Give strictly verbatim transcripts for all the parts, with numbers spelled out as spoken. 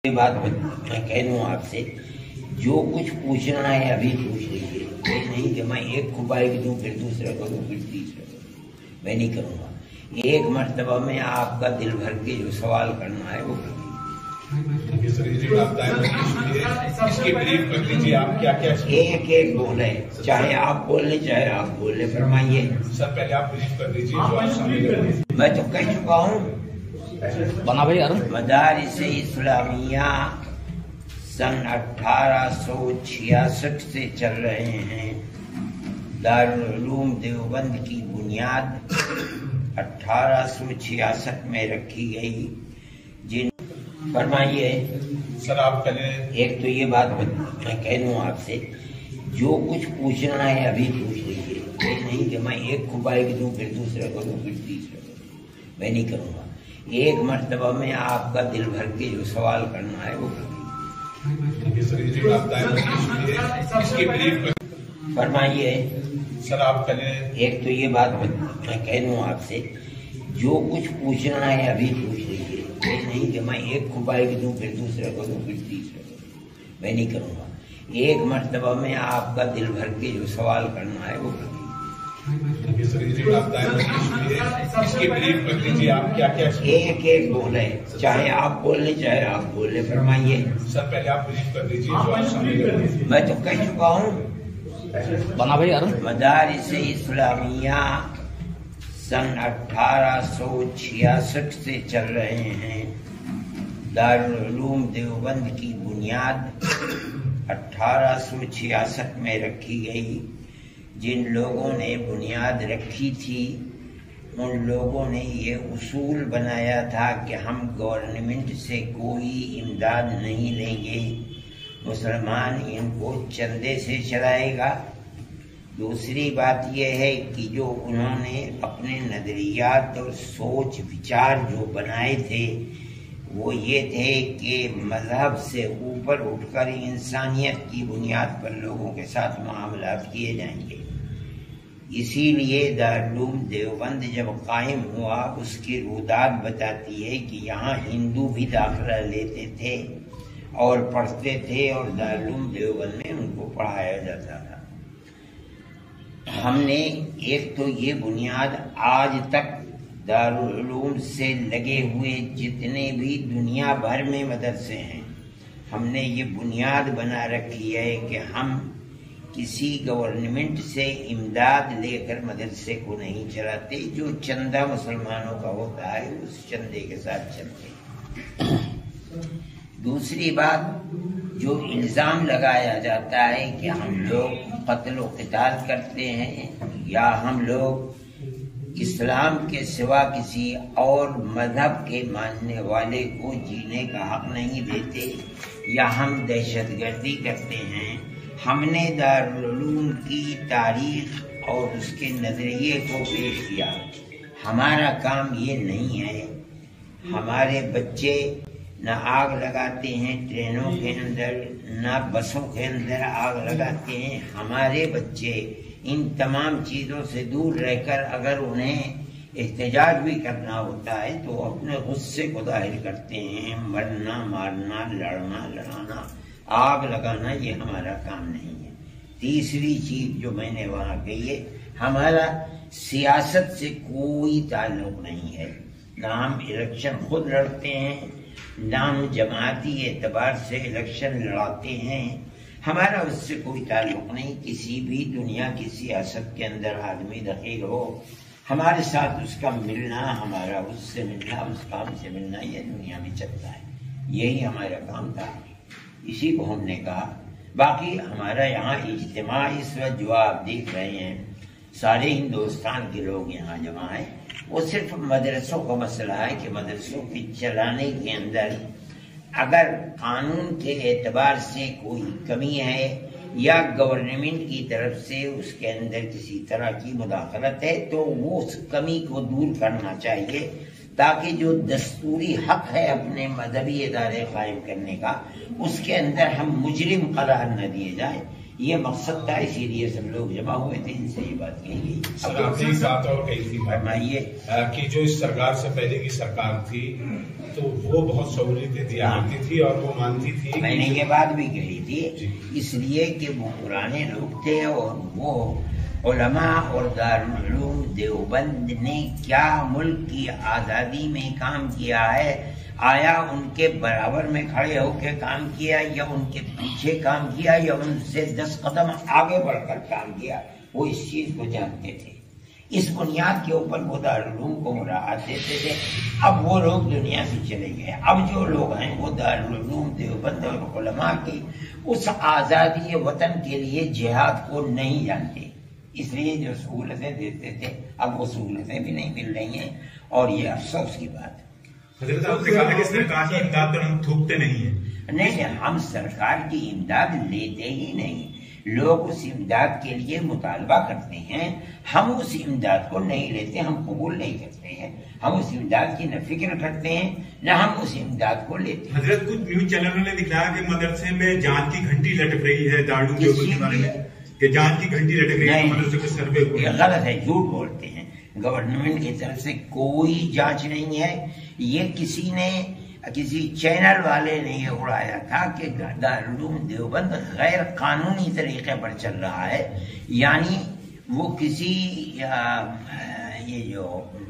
بات میں کہہ دوں آپ سے، جو کچھ پوچھنا ہے ابھی پوچھ لیجیے، یہ نہیں کہ میں ایک کو بائک دوں پھر دوسرا کروں پھر تیسرا کروں، میں نہیں کروں گا۔ ایک مرتبہ میں آپ کا دل بھر کے جو سوال کرنا ہے وہ کر ایک ایک بولے، چاہے آپ بول لیں چاہے آپ بول لیں، فرمائیے۔ سر پہلے آپ بریف کر دیجیے۔ میں تو کہہ چکا ہوں، مدارس اسلامیہ سن اٹھارہ سو چھیاسٹھ سے چل رہے ہیں۔ دارالعلوم دیوبند کی بنیاد اٹھارہ سو چھیاسٹھ میں رکھی گئی۔ جن فرمائیے سر آپ پہلے ایک تو یہ بات میں کہہ دوں آپ سے، جو کچھ پوچھنا ہے ابھی پوچھ لیجیے، یہ نہیں کہ میں ایک کو بائک دوں پھر دوسرا کروں پھر تیسرا کروں، میں نہیں کروں گا۔ ایک مرتبہ میں آپ کا دل بھر کے جو سوال کرنا ہے وہ فرمائیے۔ سر آپ پہلے ایک تو یہ بات میں کہہ دوں آپ سے، جو کچھ پوچھنا ہے ابھی پوچھ لیجیے، یہ نہیں کہ میں ایک کو بائک دوں پھر دوسرا کروں پھر تیسرا کروں، میں نہیں کروں گا۔ ایک مرتبہ میں آپ کا دل بھر کے جو سوال کرنا ہے وہ ایک ایک بولے، چاہے آپ بول لیں چاہے آپ بول لیں، فرمائیے۔ سر پہلے آپ بریف کر دیجیے۔ میں تو کہہ چکا ہوں، مدارس اسلامیہ سن اٹھارہ سو چھیاسٹھ سے چل رہے ہیں۔ دارالعلوم دیوبند کی بنیاد اٹھارہ سو چھیاسٹھ میں رکھی گئی۔ جن لوگوں نے بنیاد رکھی تھی ان لوگوں نے یہ اصول بنایا تھا کہ ہم گورنمنٹ سے کوئی امداد نہیں لیں گے، مسلمان ان کو چندے سے چلائے گا۔ دوسری بات یہ ہے کہ جو انہوں نے اپنے نظریات اور سوچ وچار جو بنائے تھے وہ یہ تھے کہ مذہب سے اوپر اٹھ کر انسانیت کی بنیاد پر لوگوں کے ساتھ معاملات کیے جائیں گے۔ اسی لیے دارالعلوم دیوبند جب قائم ہوا اس کی روداد بتاتی ہے کہ یہاں ہندو بھی داخلہ لیتے تھے اور پڑھتے تھے اور دارالعلوم دیوبند میں ان کو پڑھایا جاتا تھا۔ ہم نے ایک تو یہ بنیاد آج تک دارالعلوم سے لگے ہوئے جتنے بھی دنیا بھر میں مدرسے ہیں، ہم نے یہ بنیاد بنا رکھی ہے کہ ہم کسی گورنمنٹ سے امداد لے کر مدرسے کو نہیں چلاتے، جو چندہ مسلمانوں کا ہوتا ہے اس چندے کے ساتھ چلتے۔ دوسری بات، جو الزام لگایا جاتا ہے کہ ہم لوگ قتل و قتال کرتے ہیں یا ہم لوگ اسلام کے سوا کسی اور مذہب کے ماننے والے کو جینے کا حق نہیں دیتے یا ہم دہشت گردی کرتے ہیں، ہم نے دارالعلوم کی تاریخ اور اس کے نظریے کو پیش کیا۔ ہمارا کام یہ نہیں ہے، ہمارے بچے نہ آگ لگاتے ہیں ٹرینوں کے اندر نہ بسوں کے اندر آگ لگاتے ہیں۔ ہمارے بچے ان تمام چیزوں سے دور رہ کر اگر انہیں احتجاج بھی کرنا ہوتا ہے تو اپنے غصے کو ظاہر کرتے ہیں۔ مرنا مارنا لڑنا لڑانا آگ لگانا یہ ہمارا کام نہیں ہے۔ تیسری چیز جو میں نے وہاں کہی ہے، ہمارا سیاست سے کوئی تعلق نہیں ہے، نہ ہم الیکشن خود لڑتے ہیں نہ ہم جماعتی اعتبار سے الیکشن لڑاتے ہیں، ہمارا اس سے کوئی تعلق نہیں۔ کسی بھی دنیا کی سیاست کے اندر آدمی دخیل ہو، ہمارے ساتھ اس کا ملنا، ہمارا اس سے ملنا، اس کام سے ملنا یہ دنیا میں چلتا ہے، یہی ہمارا کام تھا، اسی کو ہم نے کہا۔ باقی ہمارا یہاں اجتماع اس وقت جو آپ دیکھ رہے ہیں سارے ہندوستان کے لوگ یہاں جمع ہیں، وہ صرف مدرسوں کا مسئلہ ہے کہ مدرسوں کے چلانے کے اندر اگر قانون کے اعتبار سے کوئی کمی ہے یا گورنمنٹ کی طرف سے اس کے اندر کسی طرح کی مداخلت ہے تو وہ اس کمی کو دور کرنا چاہیے، تاکہ جو دستوری حق ہے اپنے مذہبی ادارے قائم کرنے کا اس کے اندر ہم مجرم قرار نہ دیے جائیں۔ یہ مقصد تھا، اسی لیے سب لوگ جمع ہوئے تھے، ان سے یہ بات کہی گئی۔ سر آپ نے ایک بات اور کہی تھی فرمائیے کہ جو اس سرکار سے پہلے کی سرکار تھی تو وہ بہت سہولتیں دیا کرتی تھی اور وہ مانتی تھی، میں نے یہ بات بھی کہی تھی، اس لیے کہ وہ پرانے لوگ تھے اور وہ علماء اور دارالعلوم دیوبند نے کیا ملک کی آزادی میں کام کیا ہے، آیا ان کے برابر میں کھڑے ہو کے کام کیا یا ان کے پیچھے کام کیا یا ان سے دس قدم آگے بڑھ کر کام کیا، وہ اس چیز کو جانتے تھے۔ اس بنیاد کے اوپر وہ دارالعلوم کو مراعات دیتے تھے۔ اب وہ لوگ دنیا سے چلے گئے، اب جو لوگ ہیں وہ دارالعلوم دیوبند اور علماء کی اس آزادی وطن کے لیے جہاد کو نہیں جانتے، اس لیے جو سہولتیں دیتے تھے اب وہ سہولتیں بھی نہیں مل رہی ہیں، اور یہ افسوس کی بات ہے۔ حضرت صاحب نے کہا کہ سرکار کی امداد پر ہم تھوکتے نہیں ہیں۔ نہیں، ہم سرکار کی امداد لیتے ہی نہیں، لوگ اس امداد کے لیے مطالبہ کرتے ہیں، ہم اس امداد کو نہیں لیتے، ہم قبول نہیں کرتے ہیں، ہم اس امداد کی نہ فکر کرتے ہیں نہ ہم اس امداد کو لیتے ہیں۔ حضرت کچھ نیوز چینلوں نے دکھایا کہ مدرسے میں جان کی گھنٹی لٹک رہی ہے دارالعلوم دیوبند کے بارے میں، کہ جان کی گھنٹی لٹک رہی ہے مدرسے کے سر پہ۔ یہ غلط ہے، جھوٹ بولتے ہیں، گورنمنٹ کی طرف سے کوئی جانچ نہیں ہے، یہ کسی نے کسی چینل والے نے یہ اڑایا تھا کہ دارالعلوم دیوبند غیر قانونی طریقے پر چل رہا ہے، یعنی وہ کسی یہ جو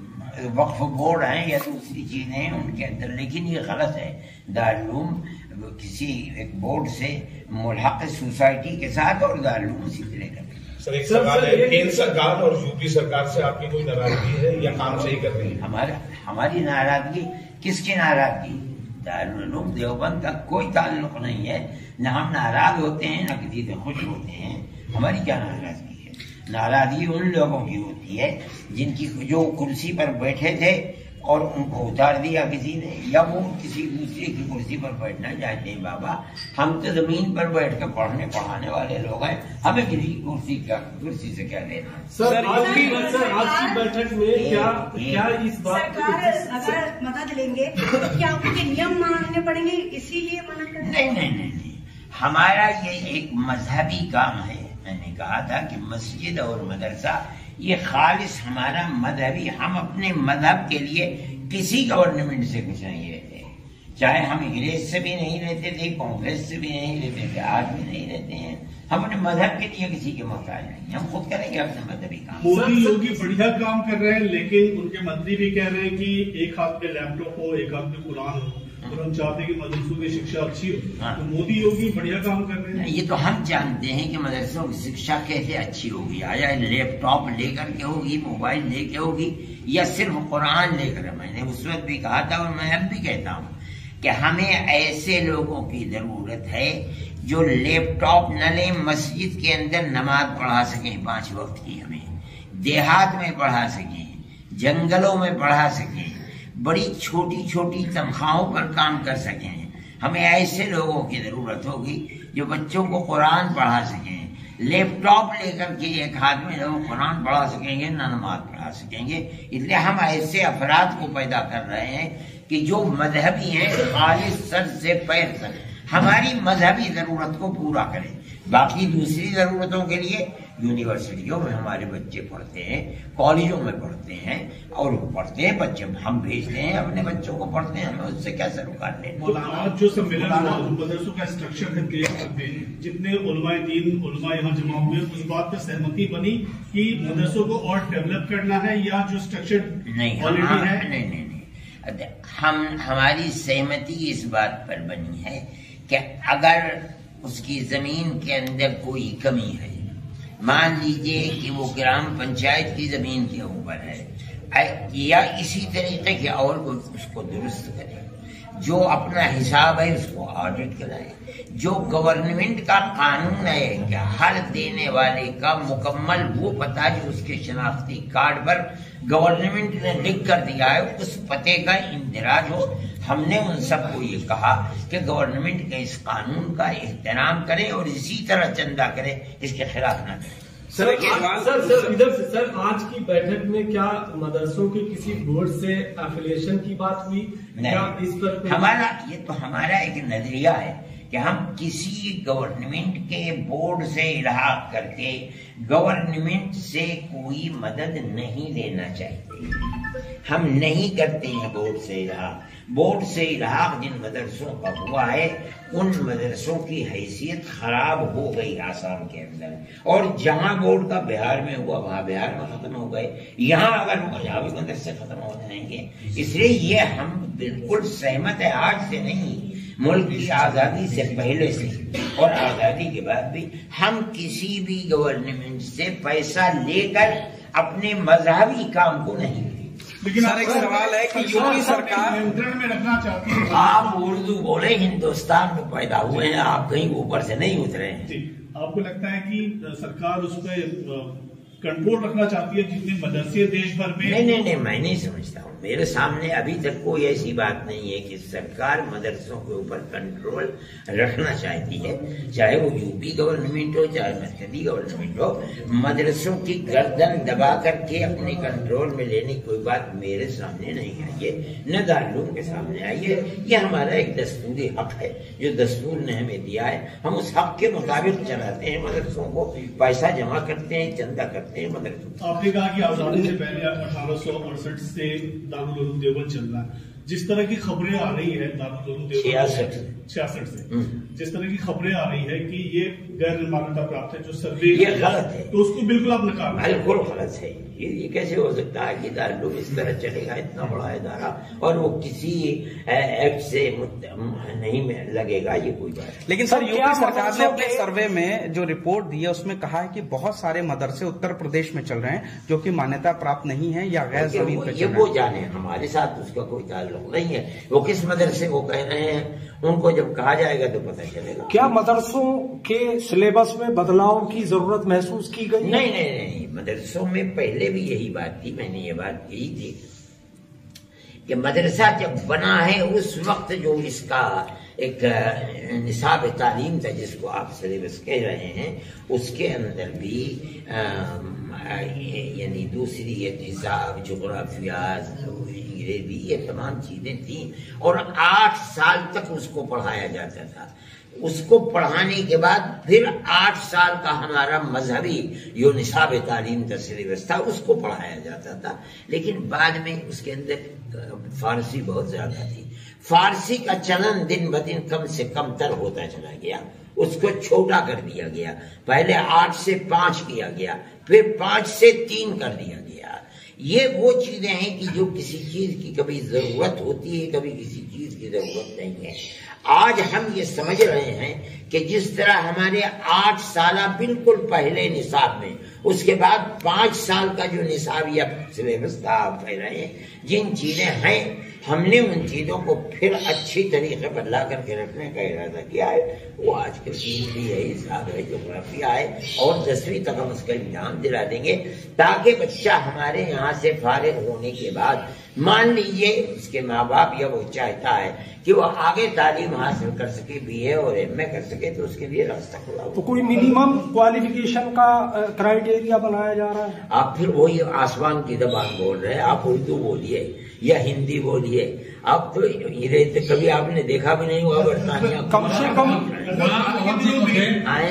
وقف بورڈ ہیں یا دوسری چیزیں ہیں ان کے اندر، لیکن یہ غلط ہے۔ دارالعلوم کسی ایک بورڈ سے ملحق سوسائٹی کے ساتھ اور دارالعلوم اسی طرح کا۔ سر ایک سوال ہے، کیندر سرکار اور یو پی سرکار سے آپ کی کوئی ناراضگی ہے یا کام صحیح کر رہی ہے؟ ہمارا ہماری ناراضگی کس کی ناراضگی؟ دارالعلوم دیوبند کا کوئی تعلق نہیں ہے، نہ ہم ناراض ہوتے ہیں نہ کسی سے خوش ہوتے ہیں، ہماری کیا ناراضگی ہے؟ ناراضگی ان لوگوں کی ہوتی ہے جن کی جو کرسی پر بیٹھے تھے اور ان کو اتار دیا کسی نے، یا وہ کسی دوسرے کی کرسی پر بیٹھنا چاہتے ہیں۔ بابا ہم تو زمین پر بیٹھ کے پڑھنے پڑھانے والے لوگ ہیں، ہمیں کسی کرسی کا کرسی سے کیا لینا؟ سر آج کی بیٹھک میں کیا کیا اس بات سرکار اگر مدد لیں گے تو کیا ان کے نیم ماننے پڑیں گے، اسی لیے منع کر رہے ہیں؟ نہیں نہیں نہیں، ہمارا یہ ایک مذہبی کام ہے۔ میں نے کہا تھا کہ مسجد اور مدرسہ یہ خالص ہمارا مذہبی، ہم اپنے مذہب کے لیے کسی گورنمنٹ سے کچھ نہیں لیتے، چاہے ہم انگریز سے بھی نہیں لیتے تھے، کانگریس سے بھی نہیں لیتے تھے، آج بھی نہیں لیتے ہیں۔ ہم اپنے مذہب کے لیے کسی کے محتاج نہیں، ہم خود کریں گے اپنے مذہبی کام۔ مودی یوگی بڑھیا کام کر رہے ہیں، لیکن ان کے منتری بھی کہہ رہے ہیں کہ ایک ہاتھ میں لیپ ٹاپ ہو، ایک ہاتھ میں قرآن ہو، اور ہم چاہتے ہیں کہ مدرسوں کی شکشا اچھی ہو۔ تو مودی یوگی بڑھیا کام کر رہے ہیں۔ یہ تو ہم جانتے ہیں کہ مدرسوں کی شکشا کیسے اچھی ہوگی، آیا لیپ ٹاپ لے کر کے ہوگی، موبائل لے کے ہوگی، یا صرف قرآن لے کر؟ میں نے اس وقت بھی کہا تھا اور میں اب بھی کہتا ہوں کہ ہمیں ایسے لوگوں کی ضرورت ہے جو لیپ ٹاپ نہ لیں، مسجد کے اندر نماز پڑھا سکیں پانچ وقت کی، ہمیں دیہات میں پڑھا سکیں، جنگلوں میں پڑھا سکیں، بڑی چھوٹی چھوٹی تنخواہوں پر کام کر سکیں۔ ہمیں ایسے لوگوں کی ضرورت ہوگی جو بچوں کو قرآن پڑھا سکیں۔ لیپ ٹاپ لے کر کے ایک ہاتھ میں لوگ قرآن پڑھا سکیں گے، نہ نماز پڑھا سکیں گے۔ اس لیے ہم ایسے افراد کو پیدا کر رہے ہیں کہ جو مذہبی ہیں، خالص سر سے پیر تک ہماری مذہبی ضرورت کو پورا کریں۔ باقی دوسری ضرورتوں کے لیے یونیورسٹیوں میں ہمارے بچے پڑھتے ہیں، کالجوں میں پڑھتے ہیں، اور پڑھتے ہیں بچے، ہم بھیجتے ہیں اپنے بچوں کو پڑھتے ہیں، ہمیں اس سے کیا سروکار لینا؟ آج جو سمیلن ہوا مدرسوں کا اسٹرکچر ہے، جتنے علماء دین علماء یہاں جمع ہوئے، اس بات پر سہمتی بنی کہ مدرسوں کو اور ڈیولپ کرنا ہے، یا جو اسٹرکچر نہیں نہیں نہیں ہم ہماری سہمتی اس بات پر بنی ہے کہ اگر اس کی زمین کے اندر کوئی کمی ہے، مان لیجئے کہ وہ گرام پنچایت کی زمین کے اوپر ہے، یا اسی طریقے کے اور اس کو درست کرے، جو اپنا حساب ہے اس کو آڈٹ کرائے، جو گورنمنٹ کا قانون ہے کہ ہر دینے والے کا مکمل وہ پتہ جو اس کے شناختی کارڈ پر گورنمنٹ نے لکھ کر دیا ہے اس پتے کا اندراج ہو۔ ہم نے ان سب کو یہ کہا کہ گورنمنٹ کے اس قانون کا احترام کرے اور اسی طرح چندہ کرے، اس کے خلاف نہ کرے۔ سر سر سر ادھر سے سر آج کی بیٹھک میں کیا مدرسوں کی کسی بورڈ سے ایفیلیشن کی بات ہوئی؟ کیا اس پر ہمارا یہ تو ہمارا ایک نظریہ ہے کہ ہم کسی گورنمنٹ کے بورڈ سے الحاق کر کے گورنمنٹ سے کوئی مدد نہیں لینا چاہتے. ہم نہیں کرتے ہیں بورڈ سے الحاق. بورڈ سے الحاق جن مدرسوں کا ہوا ہے ان مدرسوں کی حیثیت خراب ہو گئی آسام کے اندر، اور جہاں بورڈ کا بہار میں ہوا وہاں بہار میں ختم ہو گئے. یہاں اگر مذہبی مدرسے ختم ہو جائیں گے. اس لیے یہ ہم بالکل سہمت ہے، آج سے نہیں، ملک کی آزادی سے پہلے سے اور آزادی کے بعد بھی ہم کسی بھی گورنمنٹ سے پیسہ لے کر اپنے مذہبی کام کو نہیں. لیکن سر ایک سوال ہے کہ یوپی سرکار نیمنترن میں رکھنا چاہتی ہے. آپ اردو بولے، ہندوستان میں پیدا ہوئے ہیں، آپ کہیں اوپر سے نہیں اترے ہیں. جی، آپ کو لگتا ہے کہ سرکار اس پہ کنٹرول رکھنا چاہتی ہے جتنے مدرسے دیش بھر میں؟ نہیں نہیں نہیں، میں نہیں سمجھتا ہوں. میرے سامنے ابھی تک کوئی ایسی بات نہیں ہے کہ سرکار مدرسوں کے اوپر کنٹرول رکھنا چاہتی ہے، چاہے وہ یو پی گورنمنٹ ہو چاہے مرکزی گورنمنٹ ہو. مدرسوں کی گردن دبا کر کے اپنے کنٹرول میں لینے کی کوئی بات میرے سامنے نہیں آئی ہے، نہ دارالعلوم کے سامنے آئی ہے. یہ ہمارا ایک دستوری حق ہے جو دستور نے ہمیں دیا ہے. ہم اس حق کے مطابق چلاتے ہیں مدرسوں کو، پیسہ جمع کرتے ہیں، چندہ کرتے ہیں. آپ نے کہا کہ آزادی سے پہلے اٹھارہ سو اڑسٹھ سے دارالعلوم دیوبند چل رہا ہے. جس طرح کی خبریں آ رہی ہے دارالعلوم دیوبند چھیاسٹھ سے جس طرح کی خبریں آ رہی ہے کہ یہ غیر مانیتا پراپت ہے، جو سروے یہ غلط ہے، تو اس کو بالکل آپ نکال. بالکل غلط ہے. یہ کیسے ہو سکتا ہے کہ دارالعلوم اس طرح چلے گا، اتنا بڑا ادارہ، اور وہ کسی ایکٹ سے نہیں لگے گا؟ یہ کوئی بات. لیکن سر یوپی سرکار نے اپنے سروے میں جو رپورٹ دی ہے اس میں کہا ہے کہ بہت سارے مدرسے اتر پردیش میں چل رہے ہیں جو کہ مانیتا پراپت نہیں ہے یا غیر زمین پہ چل رہے ہیں. یہ وہ جانے، ہمارے ساتھ اس کا کوئی تعلق نہیں ہے. وہ کس مدرسے کو کہہ رہے ہیں ان کو جب کہا جائے گا تو پتہ چلے گا. کیا مدرسوں کے سلیبس میں بدلاؤ کی ضرورت محسوس کی گئی؟ نہیں نہیں نہیں، مدرسوں میں پہلے بھی یہی بات تھی. میں نے یہ بات کہی تھی کہ مدرسہ جب بنا ہے اس وقت جو اس کا ایک نصاب تعلیم تھا جس کو آپ سلیبس کہہ رہے ہیں، اس کے اندر بھی یعنی دوسری حساب، جغرافیات، انگریزی، یہ تمام چیزیں تھیں، اور آٹھ سال تک اس کو پڑھایا جاتا تھا. اس کو پڑھانے کے بعد پھر آٹھ سال کا ہمارا مذہبی جو نصاب تعلیم کا سلیبس تھا اس کو پڑھایا جاتا تھا. لیکن بعد میں اس کے اندر فارسی بہت زیادہ تھی. فارسی کا چلن دن بدن کم سے کم تر ہوتا چلا گیا، اس کو چھوٹا کر دیا گیا. پہلے آٹھ سے پانچ کیا گیا، پھر پانچ سے تین کر دیا گیا. یہ وہ چیزیں ہیں کہ جو کسی چیز کی کبھی ضرورت ہوتی ہے، کبھی کسی چیز کی ضرورت نہیں ہے. آج ہم یہ سمجھ رہے ہیں کہ جس طرح ہمارے آٹھ سالہ بالکل پہلے نصاب میں، اس کے بعد پانچ سال کا جو نصاب یا سلیبس تھا، آپ کہہ رہے ہیں جن چیزیں ہیں، ہم نے ان چیزوں کو پھر اچھی طریقے پر لا کر کے رکھنے کا ارادہ کیا ہے. وہ آج کے دن بھی ہے، حساب ہے، جغرافیہ ہے، اور دسویں تک ہم اس کا امتحان دلا دیں گے تاکہ بچہ ہمارے یہاں سے فارغ ہونے کے بعد، مان لیجیے اس کے ماں باپ یا وہ چاہتا ہے کہ وہ آگے تعلیم حاصل کر سکے، بی اے اور ایم اے کر سکے، تو اس کے لیے راستہ کھلا ہو. تو کوئی منیمم کوالیفیکیشن کا کرائیٹیریا بنایا جا رہا ہے؟ آپ پھر وہی آسمان کی زبان بول رہے ہیں. آپ اردو بولیے یا ہندی بولیے. آپ تو کبھی آپ نے دیکھا بھی نہیں ہوا برطانیہ. کم سے کم بہت دنوں سے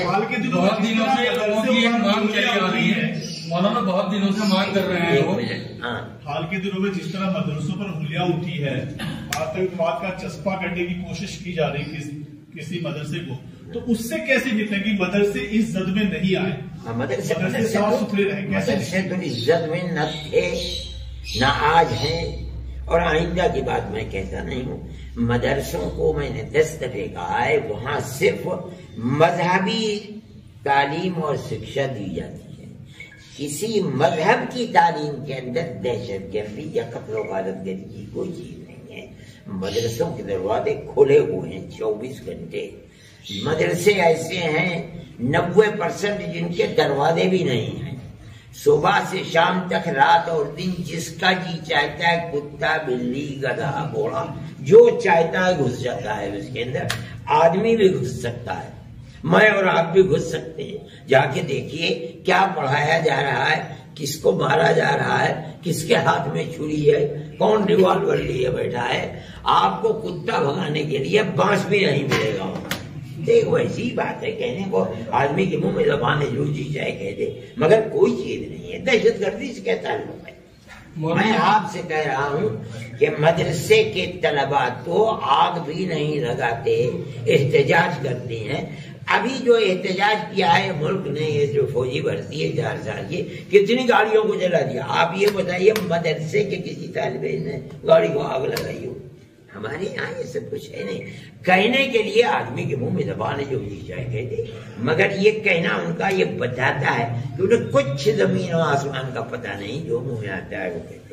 لوگوں کی ایک مانگ چلی آ رہی ہے، مولانا بہت دنوں سے مانگ کر رہے ہیں. حال کے دنوں میں جس طرح مدرسوں پر انگلیاں اٹھی ہے، آتنکواد کا چسپا کرنے کی کوشش کی جا رہی کسی مدرسے کو، تو اس سے کیسے نپٹیں گی؟ مدرسے اس زد میں نہیں آئے، مدرسے صاف ستھرے رہے. مدرسے تو اس زد میں نہ تھے نہ آج ہیں، اور آئندہ کی بات میں کہتا نہیں ہوں. مدرسوں کو میں نے دس دفعہ کہا ہے، وہاں صرف مذہبی تعلیم اور شکشا دی جاتی ہے. کسی مذہب کی تعلیم کے اندر دہشت گردی یا قتل و غارت گری کی کوئی چیز نہیں ہے. مدرسوں کے دروازے کھلے ہوئے ہیں چوبیس گھنٹے. مدرسے ایسے ہیں نوے پرسنٹ جن کے دروازے بھی نہیں ہیں. صبح سے شام تک، رات اور دن، جس کا جی چاہتا ہے، کتا، بلی، گدھا، گھوڑا، جو چاہتا ہے گھس جاتا ہے اس کے اندر. آدمی بھی گھس سکتا ہے، میں اور آپ بھی گھس سکتے ہیں. جا کے دیکھیے کیا پڑھایا جا رہا ہے، کس کو مارا جا رہا ہے، کس کے ہاتھ میں چھری ہے، کون ریوالور لیے بیٹھا ہے. آپ کو کتا بھگانے کے لیے بانس بھی نہیں ملے گا. एक वैसी बात है, कहने को आदमी के मुंह में जबान है, जो जी चाहे कह दे, मगर कोई चीज नहीं है। दहशत गर्दी से क्या ताल्लुक है? मैं आपसे कह रहा हूँ कि मदरसे के तलबा तो आग भी नहीं लगाते, एहतजाज करते हैं। अभी जो एहतजाज किया है मुल्क ने, ये जो फौजी भर्ती है चार साल की, कितनी गाड़ियों को जला दिया। आप ये बताइए मदरसे के किसी तालिब इल्म ने गाड़ी को आग लगाई हो? हमारे यहाँ ये सब कुछ है नहीं। कहने के लिए आदमी के मुंह में जबान है, जो जी चाहे कहते, मगर ये कहना उनका ये बताता है कि उन्हें कुछ जमीन और आसमान का पता नहीं, जो मुंह में आता है वो कहते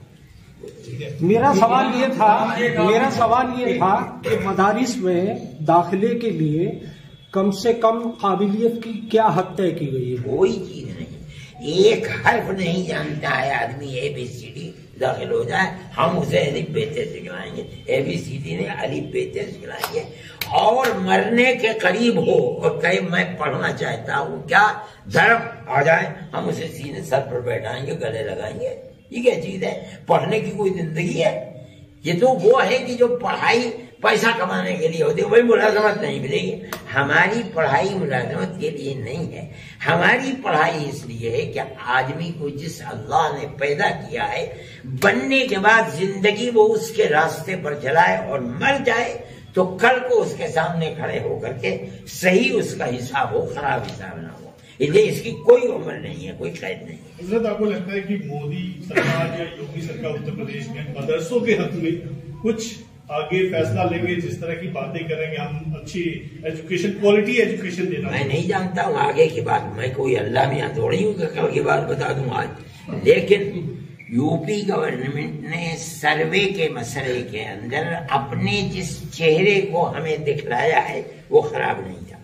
हैं। मेरा सवाल ये था मेरा सवाल ये था कि मदारिस में दाखिले के लिए कम से कम काबिलियत की क्या हद तय की गई है? कोई चीज नहीं, एक हर्फ नहीं जानता है आदमी, ए बी सी डी दाखिल हो जाए, हम उसे अलिफ बेते सिखलाएंगे, ए बी सी डी ने अलिफ बेते सिखलाएंगे। और मरने के करीब हो और कहे मैं पढ़ना चाहता हूँ, क्या धर्म आ जाए, हम उसे सीने सर पर बैठाएंगे, गले लगाएंगे। ये क्या चीज है? पढ़ने की कोई जिंदगी है? ये तो वो है कि जो पढ़ाई पैसा कमाने के लिए होती है, वही मुलाजमत नहीं मिलेगी। हमारी पढ़ाई मुलाजमत के लिए नहीं है, हमारी पढ़ाई इसलिए है कि आदमी को जिस अल्लाह ने पैदा किया है, बनने के बाद जिंदगी वो उसके रास्ते पर चलाए, और मर जाए तो कल को उसके सामने खड़े होकर के सही उसका हिसाब हो, खराब हिसाब ना हो। इसलिए इसकी कोई उम्र नहीं है, कोई कैद नहीं है। हजरत, आपको लगता है कि मोदी सरकार या योगी सरकार उत्तर प्रदेश में मदरसों के हक में कुछ आगे फैसला लेंगे, जिस तरह की बातें करेंगे, हम अच्छी एजुकेशन, क्वालिटी एजुकेशन देना? मैं नहीं जानता हूँ आगे की बात, मैं कोई अल्लाह में थोड़ी हूँ कि कल की बात बता दूं आज। लेकिन यूपी गवर्नमेंट ने सर्वे के मसले के अंदर अपने जिस चेहरे को हमें दिखलाया है वो खराब नहीं था।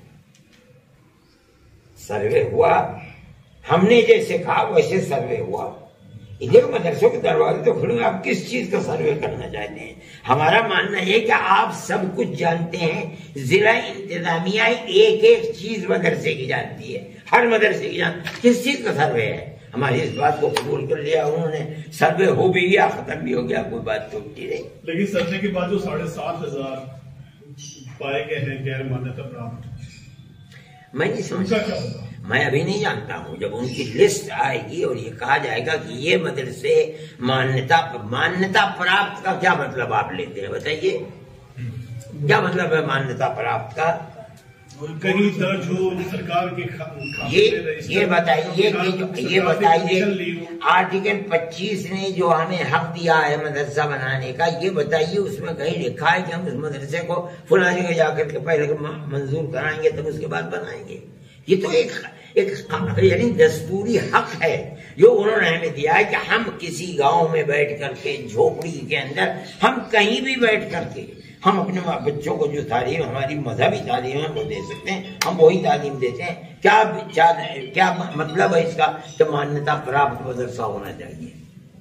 सर्वे हुआ, हमने जैसे कहा वैसे सर्वे हुआ। इधर मदरसों के दरवाजे तो खुले, आप किस चीज का सर्वे करना चाहते हैं? हमारा मानना है कि आप सब कुछ जानते हैं, जिला इंतजामिया एक एक चीज मदरसे की जानती है, हर मदरसे की जानती, किस चीज का सर्वे है? हमारी इस बात को कबूल कर लिया उन्होंने, सर्वे हो भी गया, खत्म भी हो गया, कोई बात तो उठती नहीं। लेकिन सर्वे के बाद जो साढ़े सात हजार पाए गए हैं गैर मान्यता प्राप्त, मैं नहीं समझता, मैं अभी नहीं जानता हूँ। जब उनकी लिस्ट आएगी और ये कहा जाएगा कि ये मदरसे मान्यता मान्यता प्राप्त का क्या मतलब आप लेते हैं, बताइए क्या मतलब है मान्यता प्राप्त का? कहीं दर्ज हो सरकार के ये ये बताइए कि ये बताइए आर्टिकल पच्चीस ने जो हमें हक दिया है मदरसा बनाने का, ये बताइए उसमें कहीं लिखा है कि हम उस मदरसे को फुला जगह जाकर के पहले मंजूर कराएंगे तब उसके बाद बनाएंगे? ये तो एक एक यानी दस्तूरी हक है जो उन्होंने हमें दिया है कि हम किसी गांव में बैठ करके, झोपड़ी के अंदर, हम कहीं भी बैठ करके हम अपने बच्चों को जो तालीम, हमारी मजहबी तालीम है वो दे सकते हैं, हम वही तालीम देते हैं। क्या क्या, क्या मतलब है इसका कि मान्यता प्राप्त मदरसा होना चाहिए,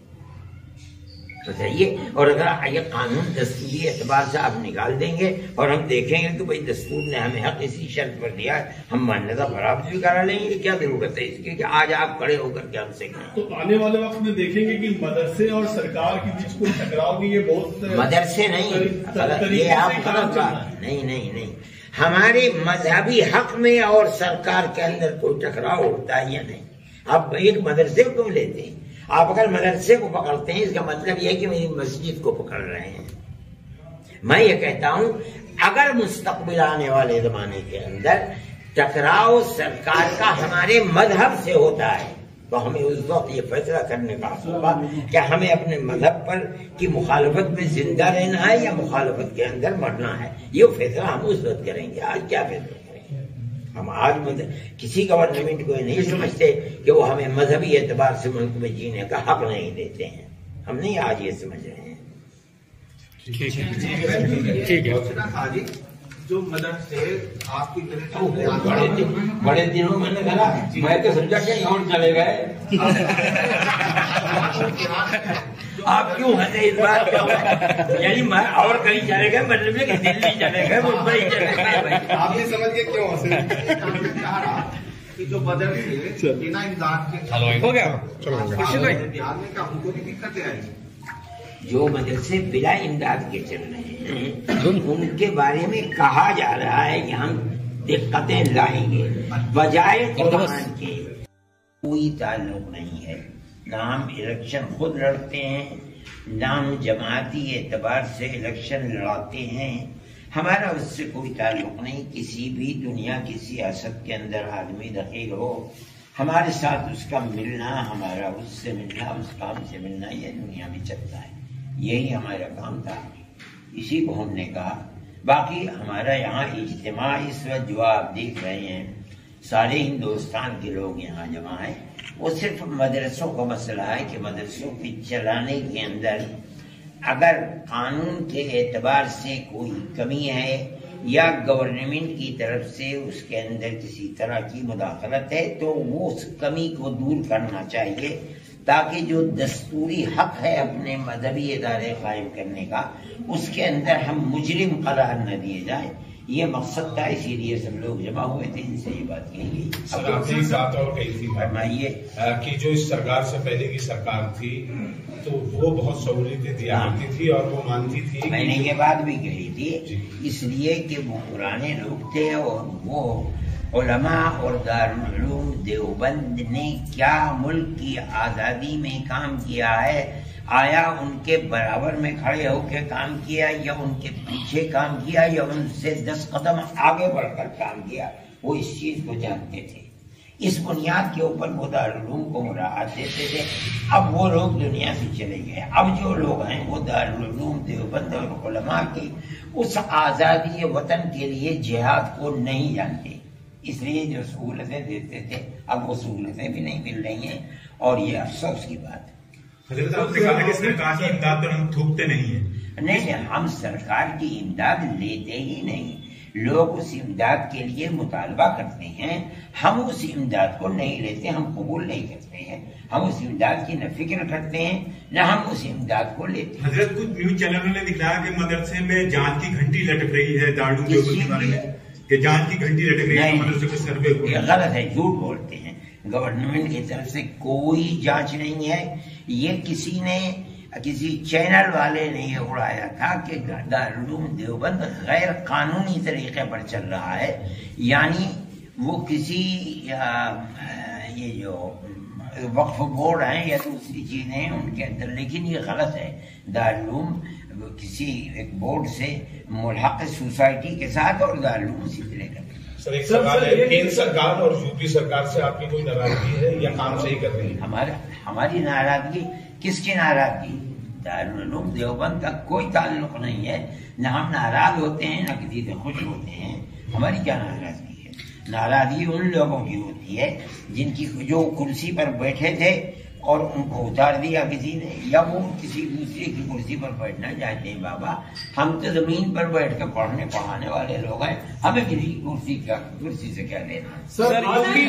बताइए? और अगर ये कानून दस्तूरी एतबार से आप निकाल देंगे और हम देखेंगे कि भाई दस्तूर ने हमें हक इसी शर्त पर दिया है, हम मान्यता प्राप्त भी करा लेंगे। क्या जरूरत है इसकी कि आज आप खड़े होकर के हमसे कहें? तो आने वाले वक्त में देखेंगे कि मदरसे और सरकार के बीच कोई टकराव की, ये बहुत मदरसे नहीं, ये आप गलत बात, नहीं नहीं नहीं, हमारे मजहबी हक में और सरकार के अंदर कोई टकराव होता है या नहीं? आप एक मदरसे को क्यों लेते हैं? आप अगर मदरसे को पकड़ते हैं इसका मतलब यह है कि मेरी मस्जिद को पकड़ रहे हैं। मैं ये कहता हूं अगर मुस्तकबिल आने वाले जमाने के अंदर टकराव सरकार का हमारे मजहब से होता है तो हमें उस वक्त ये फैसला करने का होगा कि हमें अपने मजहब पर की मुखालफत में जिंदा रहना है या मुखालफत के अंदर मरना है। ये फैसला हम उस वक्त करेंगे। आज क्या फैसला? हम आज किसी गवर्नमेंट को नहीं समझते कि वो हमें मजहबी एतबार से मुल्क में जीने का हक नहीं देते हैं, हम नहीं आज ये समझ रहे हैं। ठीक है ठीक है। जो मदरसे आपकी बड़े दिन बड़े दिनों मैंने कहा, मैं तो समझा कहीं और चले गए। आप क्यों हंसे इस बात का? यानी मैं और कहीं चले गए, मतलब कि दिल्ली चले गए, मुंबई चले गए। आप ये समझ के क्यों हंसे? कि जो मदरसे बिना इमदाद के हो गया, बिहार में क्या उनको भी दिक्कतें आएंगी? جو مدرسے بلا امداد کے چل رہے ہیں ان کے بارے میں کہا جا رہا ہے کہ ہم دقتیں لائیں گے، بجائے قرآن کے کوئی تعلق نہیں ہے۔ نہ ہم الیکشن خود لڑتے ہیں، نہ ہم جماعتی اعتبار سے الیکشن لڑاتے ہیں، ہمارا اس سے کوئی تعلق نہیں۔ کسی بھی دنیا کی سیاست کے اندر آدمی دخیل ہو، ہمارے ساتھ اس کا ملنا، ہمارا اس سے ملنا، اس کا ہم سے ملنا، یہ دنیا میں چلتا ہے، یہی ہمارا کام تھا، اسی کو ہم نے کہا۔ باقی ہمارا یہاں اجتماع اس وقت جو آپ دیکھ رہے ہیں، سارے ہندوستان کے لوگ یہاں جمع ہیں، وہ صرف مدرسوں کا مسئلہ ہے کہ مدرسوں کے چلانے کے اندر اگر قانون کے اعتبار سے کوئی کمی ہے یا گورنمنٹ کی طرف سے اس کے اندر کسی طرح کی مداخلت ہے تو وہ اس کمی کو دور کرنا چاہیے، تاکہ جو دستوری حق ہے اپنے مذہبی ادارے قائم کرنے کا، اس کے اندر ہم مجرم قرار نہ دیے جائیں۔ یہ مقصد تھا، اسی لیے سب لوگ جمع ہوئے تھے، ان سے یہ بات کہی گئی۔ سر آپ نے بات اور کہی تھی فرمائیے کہ جو اس سرکار سے پہلے کی سرکار تھی تو وہ بہت سہولتیں دیا کرتی تھی اور وہ مانتی تھی۔ میں نے یہ بات بھی کہی تھی، اس لیے کہ وہ پرانے لوگ تھے اور وہ علماء اور دارالعلوم دیوبند نے کیا ملک کی آزادی میں کام کیا ہے، آیا ان کے برابر میں کھڑے ہو کے کام کیا یا ان کے پیچھے کام کیا یا ان سے دس قدم آگے بڑھ کر کام کیا، وہ اس چیز کو جانتے تھے۔ اس بنیاد کے اوپر وہ دارالعلوم کو مراعات دیتے تھے۔ اب وہ لوگ دنیا سے چلے گئے، اب جو لوگ ہیں وہ دارالعلوم دیوبند اور علماء کی اس آزادی وطن کے لیے جہاد کو نہیں جانتے، اس لیے جو سہولتیں دیتے تھے اب وہ سہولتیں بھی نہیں مل رہی ہیں، اور یہ افسوس کی بات ہے۔ حضرت آپ نے کہا کہ سرکار کی امداد پر ہم تھوکتے نہیں ہیں۔ نہیں، ہم سرکار کی امداد لیتے ہی نہیں، لوگ اس امداد کے لیے مطالبہ کرتے ہیں، ہم اس امداد کو نہیں لیتے، ہم قبول نہیں کرتے ہیں، ہم اس امداد کی نہ فکر کرتے ہیں نہ ہم اس امداد کو لیتے ہیں۔ حضرت کچھ نیوز چینلوں نے دکھلایا کہ مدرسے میں جانچ کی گھنٹی لٹک رہی ہے دارالعلوم دیوبند کے بارے میں، کہ جانچ کی گھنٹی لٹک رہی ہے، مدرسے کو سروے ہوا۔ یہ غلط ہے، جھوٹ بولتے ہیں، گورنمنٹ کی طرف سے کوئی جانچ نہیں ہے، یہ کسی نے کسی چینل والے نے یہ اڑایا تھا کہ دارالعلوم دیوبند غیر قانونی طریقے پر چل رہا ہے، یعنی وہ کسی یہ جو وقف بورڈ ہیں یا دوسری چیزیں ہیں ان کے اندر، لیکن یہ غلط ہے۔ دارالعلوم کسی ایک بورڈ سے ملحق سوسائٹی کے ساتھ اور دارالعلوم اسی طرح کا۔ سر ایک سوال ہے، کیندر سرکار اور یوپی سرکار سے آپ کی کوئی ناراضگی ہے یا کام صحیح کر رہی ہے؟ ہمارا ہماری ناراضگی کس کی ناراضگی؟ دارالعلوم دیوبند کا کوئی تعلق نہیں ہے، نہ ہم ناراض ہوتے ہیں نہ کسی سے خوش ہوتے ہیں، ہماری کیا ناراضگی ہے؟ ناراضگی ان لوگوں کی ہوتی ہے جن کی جو کرسی پر بیٹھے تھے اور ان کو اتار دیا کسی نے، یا وہ کسی دوسرے کی کرسی پر بیٹھنا چاہتے ہیں۔ بابا ہم تو زمین پر بیٹھ کے پڑھنے پڑھانے والے لوگ ہیں، ہمیں کسی کرسی کا کرسی سے کیا لینا؟ سر آج کی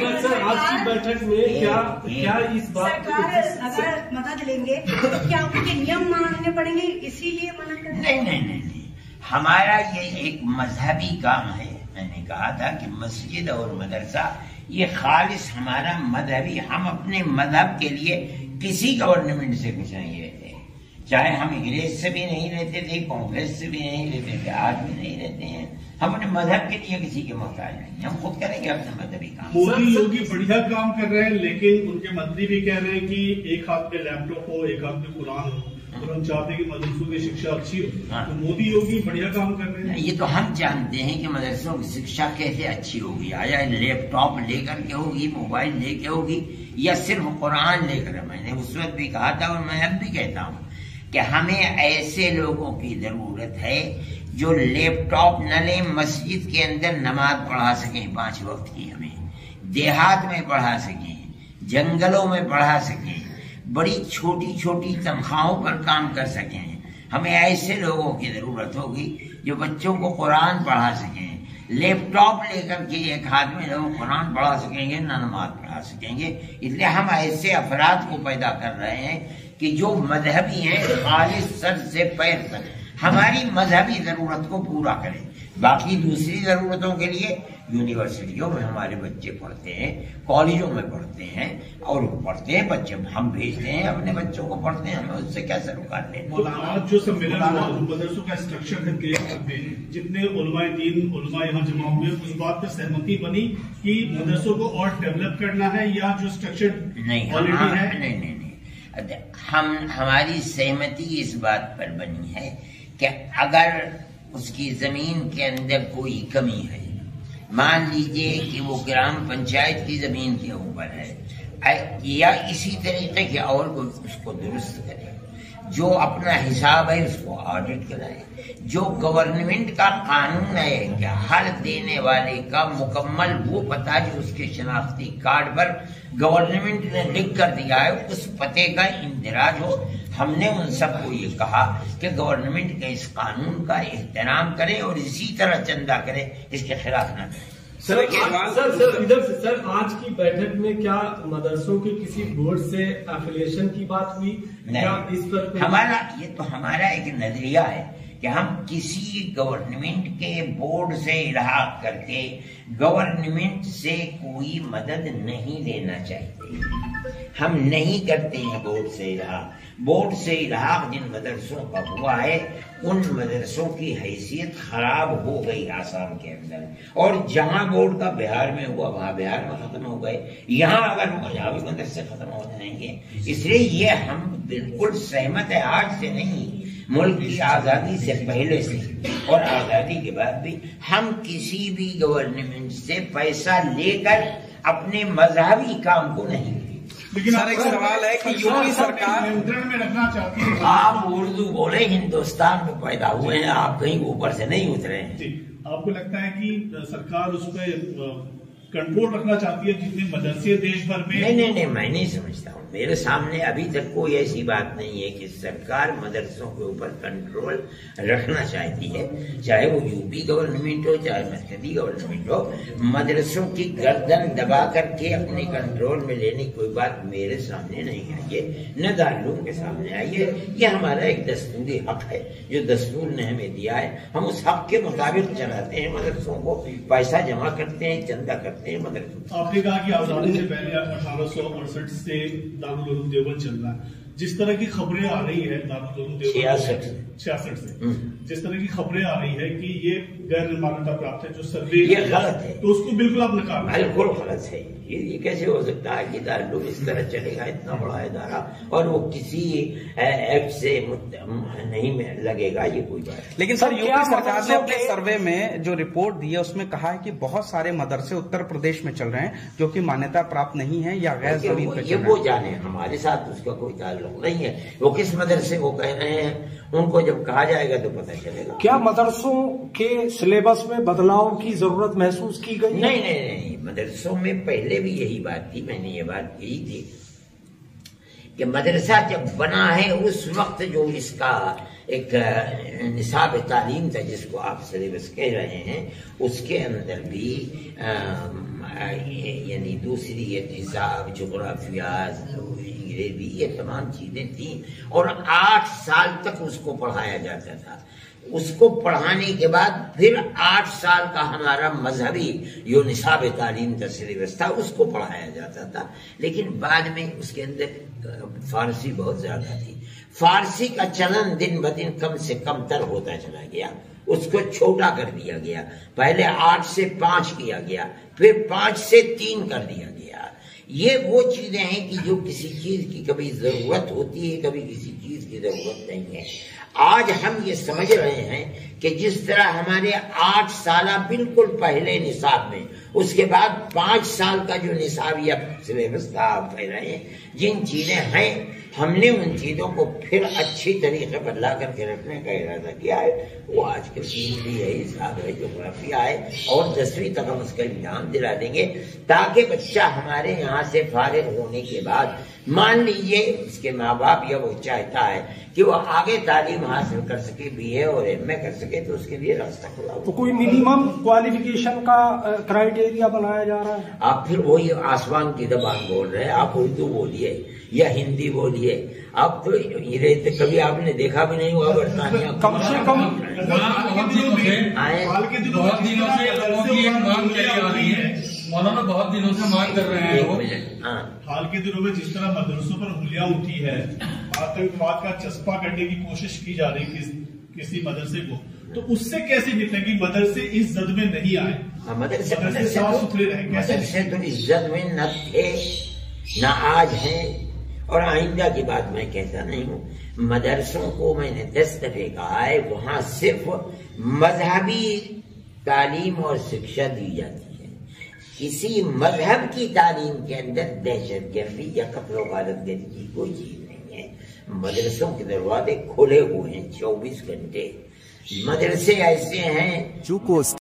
بیٹھک میں کیا کیا اس بات اگر مدد لیں گے کیا ان کے نیم ماننے پڑیں گے، اسی لیے منع کر؟ نہیں نہیں نہیں، ہمارا یہ ایک مذہبی کام ہے۔ میں نے کہا تھا کہ مسجد اور مدرسہ یہ خالص ہمارا مذہبی، ہم اپنے مذہب کے لیے کسی گورنمنٹ سے کچھ نہیں لیتے، چاہے ہم انگریز سے بھی نہیں لیتے تھے، کانگریس سے بھی نہیں لیتے تھے، آج بھی نہیں لیتے ہیں۔ ہم اپنے مذہب کے لیے کسی کے محتاج نہیں، ہم خود کریں گے اپنا مذہبی کام۔ مودی یوگی بڑھیا کام کر رہے ہیں، لیکن ان کے منتری بھی کہہ رہے ہیں کہ ایک ہاتھ میں لیپ ٹاپ ہو، ایک ہاتھ میں قرآن ہو، اور ہم چاہتے ہیں کہ مدرسوں کی شکشا اچھی ہو۔ تو مودی یوگی بڑھیا کام کر رہے ہیں۔ یہ تو ہم جانتے ہیں کہ مدرسوں کی شکشا کیسے اچھی ہوگی، آیا لیپ ٹاپ لے کر کے ہوگی، موبائل لے کے ہوگی، یا صرف قرآن لے کر؟ میں نے اس وقت بھی کہا تھا اور میں اب بھی کہتا ہوں کہ ہمیں ایسے لوگوں کی ضرورت ہے جو لیپ ٹاپ نہ لیں، مسجد کے اندر نماز پڑھا سکیں پانچ وقت کی، ہمیں دیہات میں پڑھا سکیں، جنگلوں میں پڑھا سکیں، بڑی چھوٹی چھوٹی تنخواہوں پر کام کر سکیں۔ ہمیں ایسے لوگوں کی ضرورت ہوگی جو بچوں کو قرآن پڑھا سکیں۔ لیپ ٹاپ لے کر کے ایک ہاتھ میں لوگ قرآن پڑھا سکیں گے نہ نماز پڑھا سکیں گے، اس لیے ہم ایسے افراد کو پیدا کر رہے ہیں کہ جو مذہبی ہیں، خالص سر سے پیر تک ہماری مذہبی ضرورت کو پورا کریں۔ बाकी दूसरी जरूरतों के लिए यूनिवर्सिटियों में हमारे बच्चे पढ़ते हैं, कॉलेजों में पढ़ते हैं, और पढ़ते हैं बच्चे, हम भेजते हैं अपने बच्चों को पढ़ते हैं, हमें उससे क्या सरोकार लेना। आज जो सम्मेलन हुआ मदरसों का स्ट्रक्चर है देश भर में, जितने उलमाए दीन उलमा यहाँ जमा हुए, उस बात पर सहमति बनी कि मदरसों को और डेवलप करना है, या जो स्ट्रक्चर नहीं ऑलरेडी है? नहीं नहीं नहीं हम हमारी सहमति इस बात पर बनी है कि अगर उसकी जमीन के अंदर कोई कमी है, मान लीजिए कि वो ग्राम पंचायत की जमीन के ऊपर है, या इसी तरीके के और कोई उसको दुरुस्त करे, जो अपना हिसाब है उसको ऑडिट कराए, जो गवर्नमेंट का कानून है कि हर देने वाले का मुकम्मल वो पता जो उसके शनाख्ती कार्ड पर गवर्नमेंट ने लिख कर दिया है, उस पते का इंदिराज हो। हमने उन सबको ये कहा कि गवर्नमेंट के इस कानून का एहतराम करें और इसी तरह चंदा करें, इसके खिलाफ न करें। सर सर सर इधर से सर, आज की बैठक में क्या मदरसों के किसी बोर्ड से एफिलिएशन की बात हुई? क्या इस पर हमारा ये तो हमारा एक नजरिया है कि हम किसी गवर्नमेंट के बोर्ड से इल्हाक करके गवर्नमेंट से कोई मदद नहीं लेना चाहते, हम नहीं करते हैं बोर्ड से इल्हाक। बोर्ड से इल्हाक जिन मदरसों का हुआ है, उन मदरसों की हैसियत खराब हो गई आसाम के अंदर, और जहां बोर्ड का बिहार में हुआ वहां बिहार में खत्म हो गए, यहाँ अगर पंजाबी मदरसे खत्म हो जाएंगे। इसलिए ये हम बिल्कुल सहमत है, आज से नहीं, मुल्क की आजादी से पहले से और आजादी के बाद भी हम किसी भी गवर्नमेंट से पैसा लेकर अपने मजहबी काम को नहीं। लेकिन सर एक सवाल है कि यूपी सरकार नियंत्रण में रखना चाहती है। आप उर्दू बोले, हिंदुस्तान में पैदा हुए हैं, आप कहीं ऊपर से नहीं उतरे हैं। जी, आपको लगता है कि सरकार उस पर कंट्रोल रखना चाहती है जितने मदरसे देश भर में? नहीं नहीं नहीं मैं नहीं समझता हूँ, मेरे सामने अभी तक कोई ऐसी बात नहीं है कि सरकार मदरसों के ऊपर कंट्रोल रखना चाहती है, चाहे वो यूपी गवर्नमेंट हो चाहे मरकजी गवर्नमेंट हो। मदरसों की गर्दन दबा करके अपने कंट्रोल में लेने की कोई बात मेरे सामने नहीं आई है, न दारुल के सामने आई है। ये हमारा एक दस्तूरी हक है जो दस्तूर ने हमें दिया है, हम उस हक के मुताबिक चलाते हैं, मदरसों को पैसा जमा करते हैं, चंदा करते हैं। आपने कहा कि आजादी से पहले अठारह सौ अड़सठ से दारुल उलूम देवबंद चल रहा है, जिस तरह की खबरें आ रही है दारुल उलूम देवबंद छियासठ छियासठ से जिस तरह की खबरें आ रही है कि ये गैर मान्यता प्राप्त है, जो सर्वे ये गलत है, तो उसको बिल्कुल आप नकार। बिल्कुल गलत है। ये, ये कैसे हो सकता है कि दारुल इस तरह चलेगा, इतना बड़ा इदारा, और वो किसी एक्ट से नहीं में लगेगा, ये कोई बात। लेकिन सर यूपी सरकार ने अपने सर्वे में जो रिपोर्ट दी है उसमें कहा है कि बहुत सारे मदरसे उत्तर प्रदेश में चल रहे हैं जो कि मान्यता प्राप्त नहीं है या गैर जमीन पर चल रहे हैं। ये वो जाने, हमारे साथ उसका कोई ताल्लुक नहीं है। वो किस मदरसे को कह रहे हैं, उनको जब कहा जाएगा तो पता चलेगा। क्या मदरसों के सिलेबस में बदलाव की जरूरत महसूस की गई? नहीं नहीं नहीं, मदरसों में पहले भी यही बात थी, मैंने ये बात कही थी कि मदरसा जब बना है उस वक्त जो इसका एक निसाब तालीम था जिसको आप सिलेबस कह रहे हैं, उसके अंदर भी यानी दूसरी हिसाब, जोग्राफिया, अंग्रेजी, ये तमाम चीजें थी, और आठ साल तक उसको पढ़ाया जाता था। उसको पढ़ाने के बाद फिर आठ साल का हमारा मजहबी जो निसाब तालीम का सिलेबस था उसको पढ़ाया जाता था, लेकिन बाद में उसके अंदर फारसी बहुत ज्यादा थी। फारसी का चलन दिन ब दिन कम से कम तर होता चला गया, उसको छोटा कर दिया गया। पहले आठ से पांच किया गया, फिर पांच से तीन कर दिया गया। ये वो चीजें हैं कि जो किसी चीज की कभी जरूरत होती है, कभी किसी चीज की जरूरत नहीं है। आज हम ये समझ रहे हैं कि जिस तरह हमारे आठ साल बिल्कुल पहले निसाब में, उसके बाद पांच साल का जो निसाब या सिलेबस था, आप कह रहे हैं जिन चीजें हैं, हमने उन चीजों को फिर अच्छी तरीके पर ला करके रखने का इरादा किया है। वो आज के भी है, हिसाब है, जोग्राफिया है, और दसवीं तक हम उसका इम्तिहान दिला देंगे ताकि बच्चा हमारे यहाँ यहाँ से फारिग होने के बाद मान लीजिए इसके माँ बाप या वो चाहता है कि वो आगे तालीम हासिल कर सके, बीए और एमए कर सके, तो उसके लिए रास्ता खुला। तो कोई मिनिमम क्वालिफिकेशन का क्राइटेरिया बनाया जा रहा है? आप फिर वही आसमान की जबान बोल रहे हैं। आप उर्दू बोलिए या हिंदी बोलिए, आप तो ये कभी आपने देखा भी नहीं हुआ बरतानिया। कम से कम बहुत दिनों से बहुत दिनों से लोगों की एक मांग चली आ रही है, मौलाना बहुत दिनों से मांग कर रहे हैं लोग। हाल के दिनों में जिस तरह मदरसों पर हुलिया उठी है, आतंकवाद का चस्पा करने की कोशिश की जा रही किस, किसी मदरसे को, तो उससे कैसे निपटेंगे? मदरसे इस जद में नहीं आए, मदरसे मदरसे साफ सुथरे रहे, कैसे? मदरसे तो इस जद में न थे न आज हैं, और आइंदा की बात मैं कहता नहीं हूँ। मदरसों को मैंने दस दफे कहा है, वहाँ सिर्फ मजहबी तालीम और शिक्षा दी जाती है। किसी मजहब की तालीम के अंदर दहशत गर्दी या कत्ल गारत गर्दी की कोई चीज नहीं है। मदरसों के दरवाजे खुले हुए हैं चौबीस घंटे। मदरसे ऐसे हैं जो